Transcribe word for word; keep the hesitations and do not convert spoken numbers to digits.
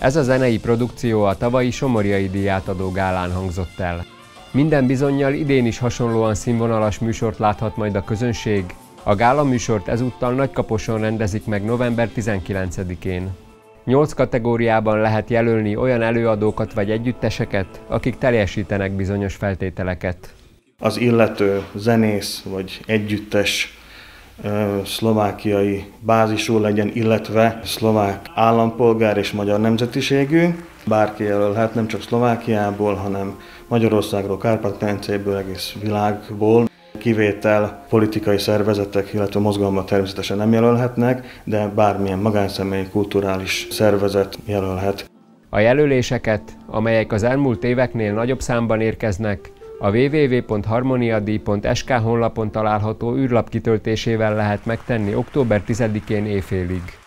Ez a zenei produkció a tavalyi Somorjai díjátadó gálán hangzott el. Minden bizonnyal idén is hasonlóan színvonalas műsort láthat majd a közönség. A gála műsort ezúttal Nagykaposon rendezik meg november tizenkilencedikén. Nyolc kategóriában lehet jelölni olyan előadókat vagy együtteseket, akik teljesítenek bizonyos feltételeket. Az illető zenész vagy együttes szlovákiai bázisú legyen, illetve szlovák állampolgár és magyar nemzetiségű. Bárki jelölhet, nem csak Szlovákiából, hanem Magyarországról, Kárpát-medencéből, egész világból. Kivétel politikai szervezetek, illetve mozgalmak természetesen nem jelölhetnek, de bármilyen magánszemély, kulturális szervezet jelölhet. A jelöléseket, amelyek az elmúlt éveknél nagyobb számban érkeznek, a double-u double-u double-u pont harmoniadíj pont es ká honlapon található űrlap kitöltésével lehet megtenni október tizedikén éjfélig.